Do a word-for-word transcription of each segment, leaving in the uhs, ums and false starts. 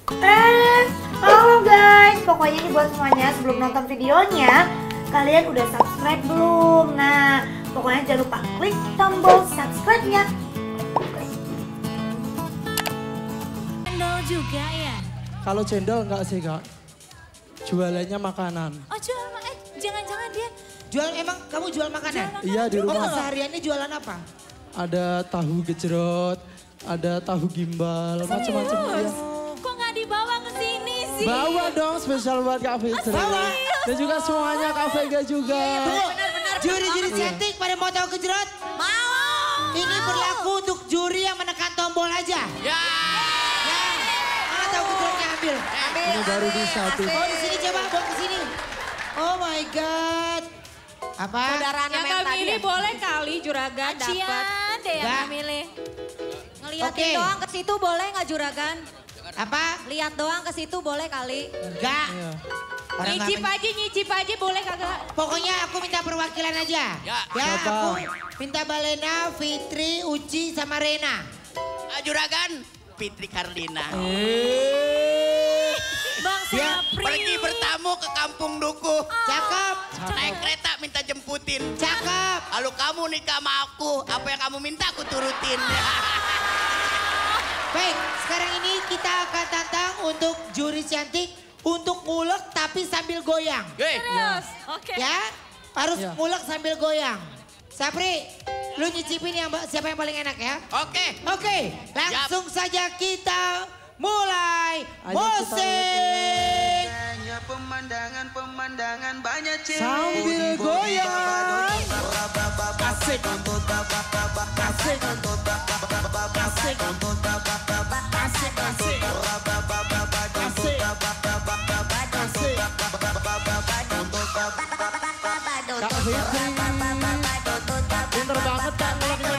Eh, halo guys, pokoknya ini buat semuanya sebelum nonton videonya, kalian udah subscribe belum? Nah, pokoknya jangan lupa klik tombol subscribe-nya. Cendol juga ya? Kalau cendol enggak sih kak, jualannya makanan. Oh jual, eh jangan-jangan dia Jual emang kamu jual makanan? Jual Iya di Oh, rumah. sehariannya jualan apa? Ada tahu gejrot, ada tahu gimbal, macam-macam ya. kok nggak dibawa ke sini sih? Bawa dong spesial buat Kak Fitri. Bawa. Dan juga semuanya Kak Vega juga. Benar-benar. Juri-juri cantik pada mau tahu gejrot? Mau. Ini berlaku untuk juri yang menekan tombol aja. Ya. Ya. Mana tahu gejrotnya ambil? Ambil. Ini baru bisa tuh. Oh di sini coba, bawa ke sini. Oh my god. Apa? Saudaranya Yang men kami tadi ini ya? boleh kali juragan dapat. Acian deh yang Nggak. milih. Ngeliatin Oke. doang ke situ boleh nggak juragan? Apa? Lihat doang ke situ boleh kali. Enggak. Iya. Orang nggak Nyicip men- aja, nyicip aja boleh kagak? Pokoknya aku minta perwakilan aja. Ya. Siapa? aku minta Balena, Fitri, Uci, sama Rena. Ah, Juragan, Fitri Karlina. Bang Ya, Sapri. Pergi bertamu ke kampung Duku. Cakep, Naik kereta minta jemputin. cakep. Lalu kamu nikah sama aku, apa yang kamu minta aku turutin. Baik, sekarang ini kita akan tantang untuk juri cantik untuk ngulek tapi sambil goyang. Hei, Terus. Oke. Ya, harus Ya. ngulek sambil goyang. Sapri, lu nyicipin yang siapa yang paling enak ya? oke. Oke, langsung saja kita mulai Ayo kita musik. Pemandangan-pemandangan banyak cewek Sambil goyang. Asik, asik, asik, asik, asik, asik, asik. Kak Fitri. Pinter banget Kak nguleknya.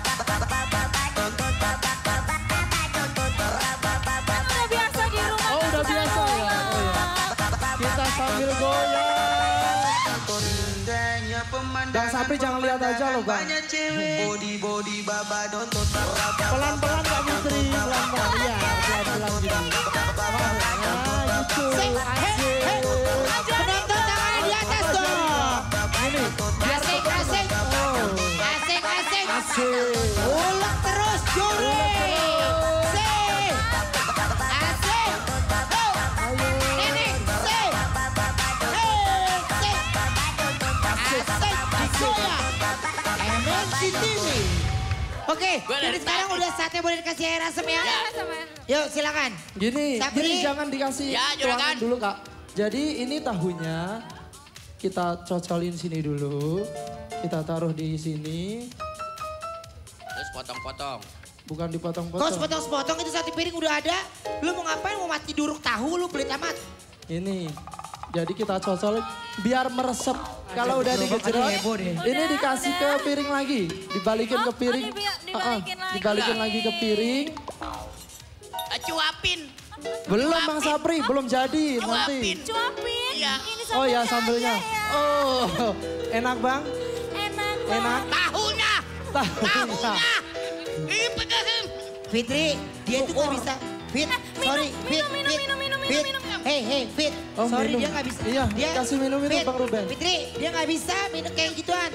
Udah biasa di rumah. Oh udah biasa ya. Oh, ya. Kita sambil goyang. Indahnya pemandangan Bang Sapri jangan lihat aja loh Bang. banyak cewek body body baba don't Pelan-pelan Kak Fitri, pelan-pelan. Iya, pelan-pelan gitu. Nah, gitu. Asik. Penonton tangannya di atas dong. Ini, Asik, asik, asik, asik. asik. Ulek terus juri. Sik. Asik. Oh. Nenek, sik. Hei, sik. Asik, digoyang. M N C T V. Oke, Gua dari jadi sekarang tadi. udah saatnya boleh dikasih air asam ya. Yuk silakan. Gini, Sapri. gini jangan dikasih Ya, tuangan juragan. dulu Kak. Jadi ini tahunya kita cocolin sini dulu. Kita taruh di sini. Terus potong-potong. Bukan Kau dipotong-potong. sepotong-sepotong itu satu piring udah ada. Lu mau ngapain? Mau mati duruk tahu lu pelit amat. Ini. Jadi kita cocol biar meresep. Kalau udah digejrot, Aduh, heboh deh. ini dikasih ke piring lagi. Dibalikin ke Oh, piring. oh, dibi- Ah, ah. dibalikin lagi. Dibalikin lagi ke piring. Ah, cuapin. Belum Bang Sapri, belum jadi nanti. Cuapin. Cuapin. Iya. Ini Oh ya sambelnya sambelnya. aja ya. Oh, enak Bang? Enak. Enak? Tahunya. Tahunya. Tahunya. Ini pedasin. Fitri, dia tuh gak bisa. Fit, sorry, Fit, minum, minum, Fit, minum, minum, Fit. minum, minum. Hey, hey, Fit. Oh, sorry, minum. dia gak bisa. Iya, dia, kasih minum itu Fit, Bang Ruben. Fitri, dia gak bisa minum kayak gituan.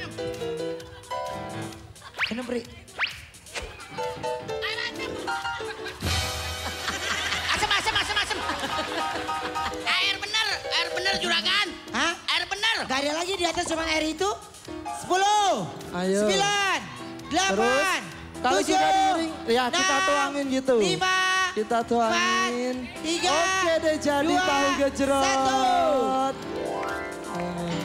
Minum, Pri. Asem, asem, asem, asem. Air bener, air bener Juragan. Hah? Air bener. Gak ada lagi di atas cuma air itu. Sepuluh. Ayo. Sembilan. Delapan. Taruh Tujuh. juga di piring. Ya, kita enam, tuangin gitu. Lima. Kita tuangin. Empat, tiga, Oke deh jadi dua, tahu gejrot. satu. Eh.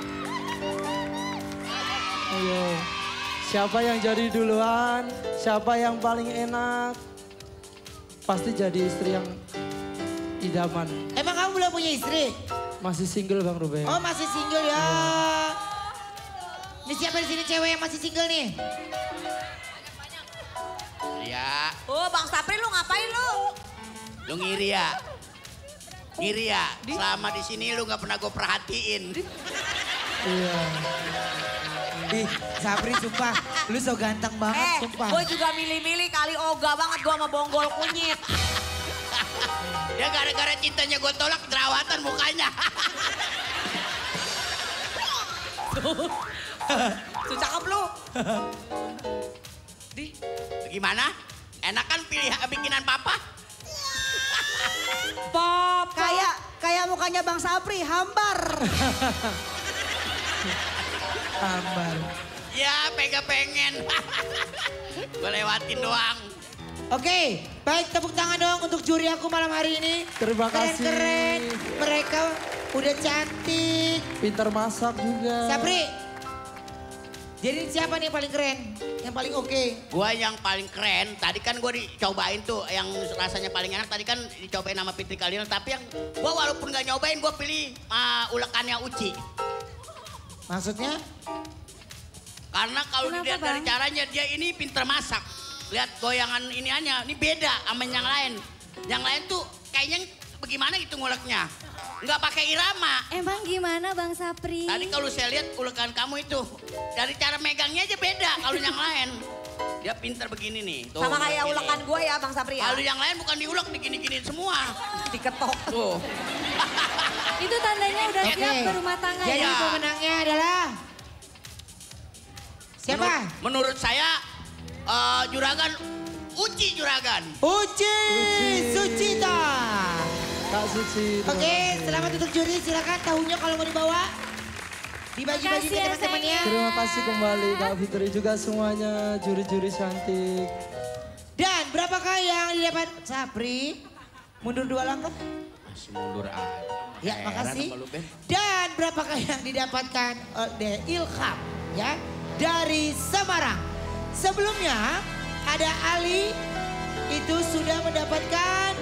Ayo. Siapa yang jadi duluan? Siapa yang paling enak? Pasti jadi istri yang idaman. Emang kamu belum punya istri? Masih single Bang Ruben. Oh masih single ya. Ini siapa di sini cewek yang masih single nih? Ya, Oh Bang Sapri lu ngapain lu? lu ngiri ya. Ngiri ya, selama di sini lu gak pernah gue perhatiin. Iya. Ih, Sapri sumpah, lu so ganteng banget Eh, sumpah. gue juga milih-milih kali ogah banget gue sama bonggol kunyit. Dia gara-gara cintanya gue tolak jerawatan mukanya. Tuh cakep lu. Di, gimana? Enak kan pilih bikinan papa? Pop. Kayak kayak mukanya Bang Sapri, hambar. Hambar. Ya, pega pengen. Gue lewatin doang. Oke, baik tepuk tangan dong untuk juri aku malam hari ini. Terima kasih. Keren-keren, mereka udah cantik. Pintar masak juga. Sapri, jadi siapa nih yang paling keren? Yang paling oke? Gua yang paling keren, tadi kan gue dicobain tuh yang rasanya paling enak. Tadi kan dicobain sama Fitri Kalina, tapi yang gua walaupun gak nyobain, gue pilih uh, ulekannya Uci. Maksudnya? Karena kalau dilihat dari caranya, dia ini pinter masak. Lihat goyangan ini hanya, ini beda sama yang lain. Yang lain tuh kayaknya bagaimana gitu nguleknya. Nggak pakai irama. Emang gimana Bang Sapri? Tadi kalau saya lihat ulekan kamu itu, dari cara megangnya aja beda kalau yang lain. Dia pinter begini nih. Tuh, Sama kayak begini. ulekan gue ya Bang Sapri ya. Kalau yang lain bukan diulek, digini-gini semua. Diketok. Tuh. Itu tandanya udah Oke. siap berumah tangga Jadi ya? pemenangnya adalah siapa? Menurut, menurut saya uh, juragan Uci juragan. Uci Sucita. Kak Suci. terima Oke, kasih. selamat untuk juri. Silakan tahunya kalau mau dibawa. Dibagi-bagi ke Makasih ya, teman-temannya. Terima kasih kembali Kak Fitri juga semuanya, juri-juri cantik. Dan berapakah yang didapat Sapri? Mundur dua langkah. Masih mundur aja. Ya, Heran makasih. sama lu, Ben. Dan berapakah yang didapatkan oleh Ilham ya dari Semarang? Sebelumnya ada Ali itu sudah mendapatkan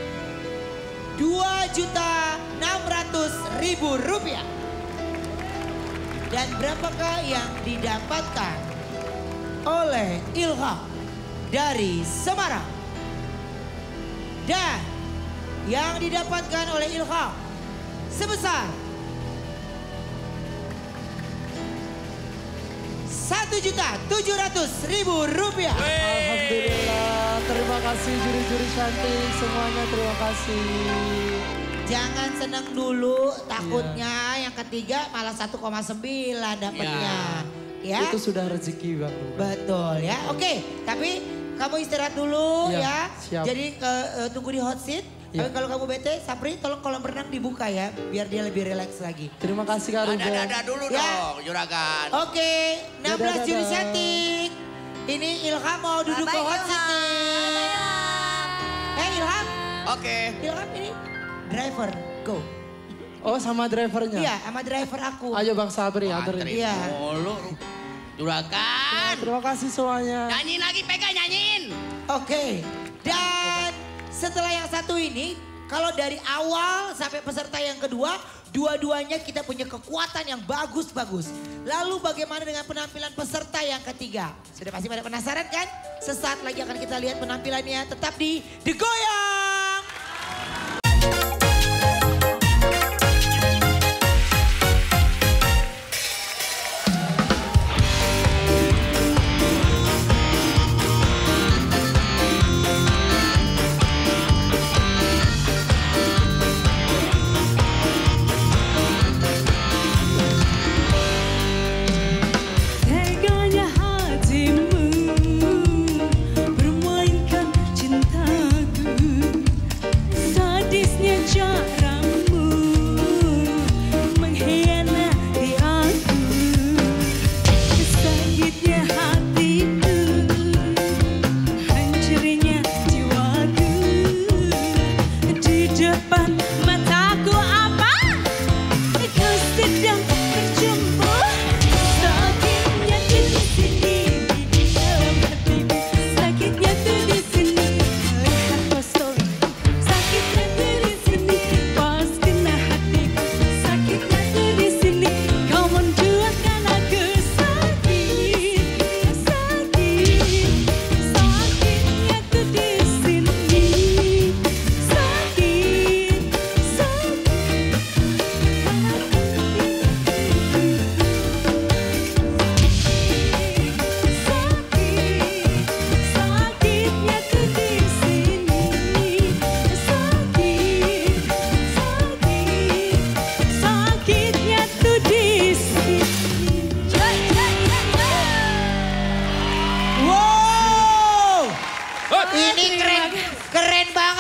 dua juta enam ratus ribu rupiah. Dan berapakah yang didapatkan oleh Ilham dari Semarang? Dan yang didapatkan oleh Ilham sebesar satu juta tujuh ratus ribu rupiah. Alhamdulillah, terima kasih juri-juri cantik semuanya, terima kasih. Jangan senang dulu, takutnya yang ketiga malah satu koma sembilan dapatnya. Ya. Itu sudah rezeki Bang. Betul ya. Oke, tapi kamu istirahat dulu Ya, ya. siap. Jadi uh, uh, tunggu di hot seat. Ya. Tapi kalau kamu bete, Sapri tolong kolam renang dibuka ya, biar dia lebih rileks lagi. Terima kasih Kak Ruben. Ada-ada dulu Ya. dong juragan. Oke, enam belas Dadah, juri dadah. cantik. Ini Ilham mau duduk ke Bye-bye, hot seat nih. Eh Ilham, Oke. Ilham ini driver, go. Oh sama drivernya? Iya, sama driver aku. Ayo Bang Sabri anterin. Antri Iya. mulu. Juragan. Terima kasih semuanya. Nyanyiin lagi, pegang nyanyiin. Oke, dan setelah yang satu ini, kalau dari awal sampai peserta yang kedua, dua-duanya kita punya kekuatan yang bagus-bagus. Lalu bagaimana dengan penampilan peserta yang ketiga? Sudah pasti pada penasaran kan? Sesaat lagi akan kita lihat penampilannya, tetap di The Goyang. Teganya hatimu bermainkan cintaku.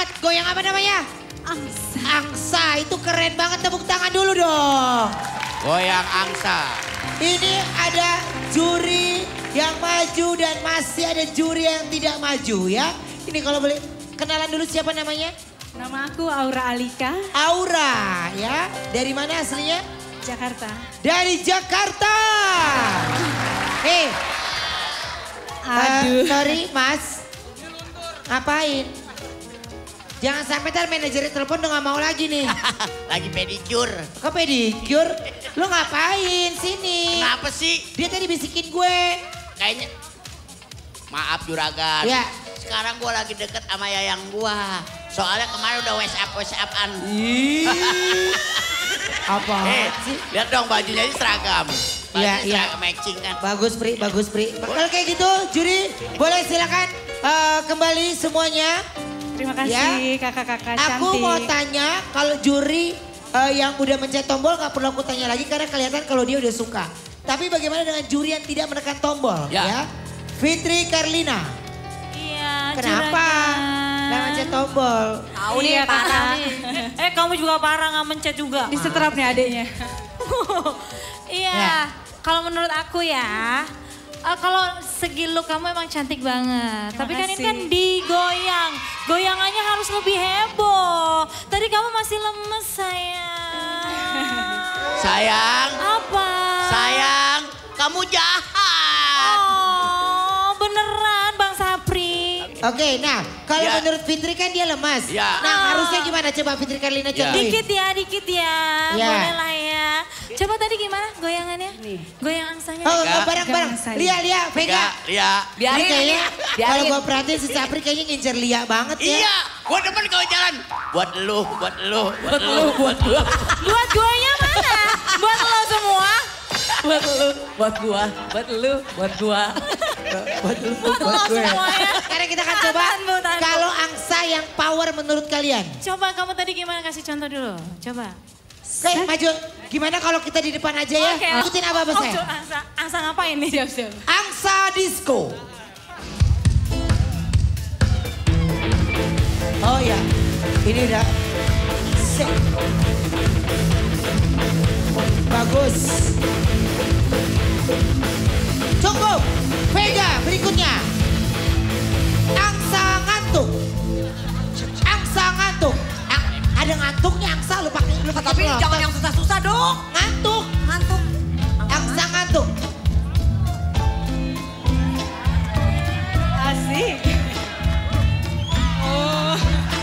banget. Goyang apa namanya? Angsa. Angsa, itu keren banget. Tepuk tangan dulu dong. Goyang angsa. Ini ada juri yang maju dan masih ada juri yang tidak maju ya. Ini kalau boleh kenalan dulu siapa namanya? Nama aku Aura Alika, Aura ya. Dari mana aslinya? Jakarta. Dari Jakarta. Eh, Aduh. Uh, sorry mas, ngapain? Jangan sampai ntar manajernya telepon udah gak mau lagi nih. Lagi pedicure. Kok pedicure? Lu ngapain sini? Kenapa sih? Dia tadi bisikin gue. Kayaknya, maaf juragan. Ya. Sekarang gue lagi deket sama yayang gue. Soalnya kemarin udah WhatsApp WhatsAppan. Apa Eh, sih? lihat dong bajunya ini seragam. Baju Iya, iya. seragam matching kan. Bagus Pri, bagus Pri. Kalau kayak gitu juri boleh silakan uh, kembali semuanya. Terima kasih Ya. kakak-kakak Aku cantik. mau tanya kalau juri uh, yang udah mencet tombol gak perlu aku tanya lagi karena kelihatan kalau dia udah suka. Tapi bagaimana dengan juri yang tidak menekan tombol ya? Ya. Fitri Karlina. Iya, Kenapa? Gak mencet tombol. Tahu nih Iya, parah. kakak. Eh kamu juga parah nggak mencet juga. Disetrap nih adeknya. Iya, Ya. kalau menurut aku ya, eh, kalau segi look kamu emang cantik banget. Terima Tapi kan ini kasih. kan digoyang, goyangannya harus lebih heboh. Tadi kamu masih lemes sayang. Sayang, Apa? sayang, kamu jahat. Oh, beneran Bang Sapri. Oke, nah kalau Ya. menurut Fitri kan dia lemas. Ya. Nah harusnya gimana coba Fitri Karlina Ya. contohin. Dikit ya, dikit ya. Ya. Boleh lah ya. Coba tadi gimana goyangannya? Goyang angsanya. Oh, Enggak. bareng-bareng. Jangan saya. Lia, Lia, Vega. Enggak, Lia. Ini Biarin, kayaknya biarin. kalau gue perhatiin si Sapri kayaknya ngincer Lia banget ya. Iya, gue demen kalau jalan. Buat lu, buat lu, buat lu, buat lu. Buat goyangnya mana? Buat lo semua? Buat lu, buat gua, buat lu, buat gua. Buat lu, Buat lo gue. semuanya. Sekarang kita akan Tahan, coba Bu, tahan, Bu. kalau angsa yang power menurut kalian. Coba kamu tadi gimana kasih contoh dulu. Coba. Oke, maju. Gimana kalau kita di depan aja ya? Oke. Ikutin apa-apa Oh, saya. coba, Angsa, Angsa ngapain nih? Siap, siap. Angsa Disco. Oh ya, ini udah set. Bagus. Cukup. Vega berikutnya. Angsa ngantuk. Angsa ngantuk. A- ada ngantuknya angsa lu pakai lu pakai Tapi pelotot. jangan yang susah-susah dong. Ngantuk. Ngantuk. Angsa ngantuk. Asik. Oh.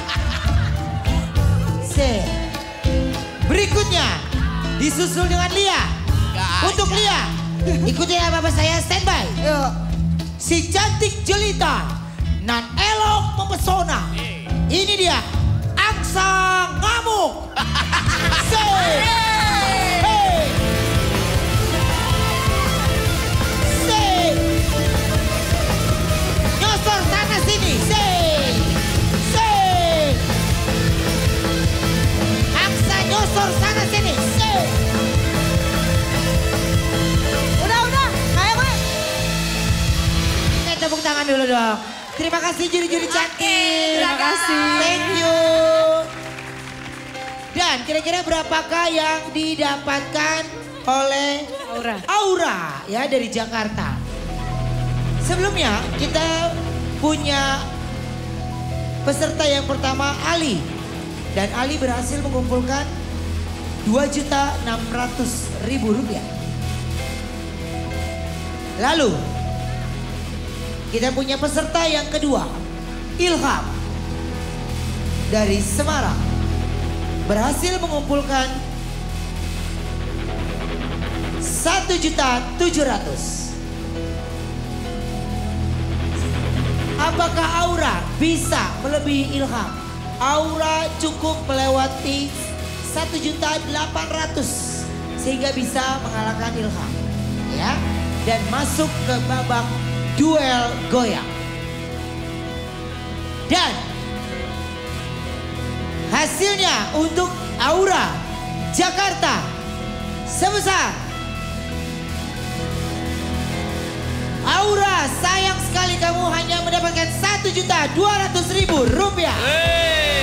C. Berikutnya disusul dengan Lia. Gak Untuk ada. Lia, ikutin apa-apa saya standby. Si cantik jelita, nan elok mempesona. Ini dia, angsa ngamuk. C. Hey. C. Nyosor sana sini. C. C. Angsa nyosor sana sini. C. Udah, udah. Kayak gue. Oke, tepuk tangan dulu dong. Terima kasih juri-juri cantik. Terima kasih. Thank you. Dan kira-kira berapakah yang didapatkan oleh Aura. Aura ya dari Jakarta. Sebelumnya kita punya peserta yang pertama Ali. Dan Ali berhasil mengumpulkan dua juta enam ratus ribu rupiah. Lalu kita punya peserta yang kedua, Ilham dari Semarang, berhasil mengumpulkan satu juta tujuh ratus. Apakah Aura bisa melebihi Ilham? Aura cukup melewati satu juta delapan ratus sehingga bisa mengalahkan Ilham, ya, dan masuk ke babak duel goyang. Dan hasilnya untuk Aura Jakarta sebesar Aura, sayang sekali kamu hanya mendapatkan satu juta dua ratus ribu rupiah. Hey.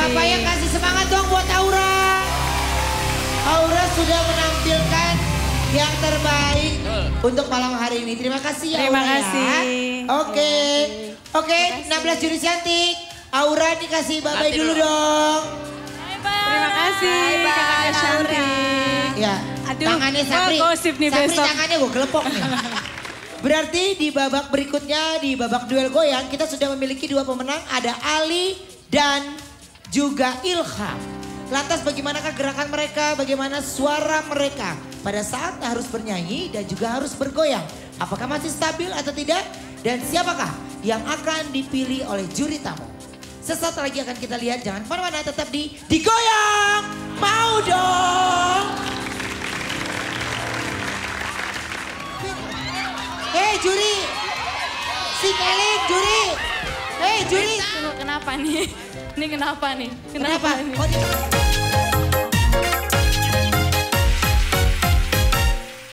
Siapa yang kasih semangat dong buat Aura? Aura sudah menampilkan yang terbaik untuk malam hari ini. Terima kasih ya Terima Aura kasih. ya. Oke. Oke, enam belas juri cantik. Aura dikasih bye-bye dulu dong. Terima kasih kakak cantik. Ya, Aduh, tangannya Sapri. oh, gosip nih Sapri besok. tangannya gue gelepok nih. Berarti di babak berikutnya, di babak duel goyang, kita sudah memiliki dua pemenang. Ada Ali dan juga Ilham. Lantas bagaimanakah gerakan mereka, bagaimana suara mereka pada saat harus bernyanyi dan juga harus bergoyang. Apakah masih stabil atau tidak? Dan siapakah yang akan dipilih oleh juri tamu? Sesaat lagi akan kita lihat, jangan kemana-mana, tetap di Digoyang Mau Dong. Hei juri, si Keling juri, hei juri. Kenapa nih? Ini kenapa nih? Kenapa? nih? Oh, di-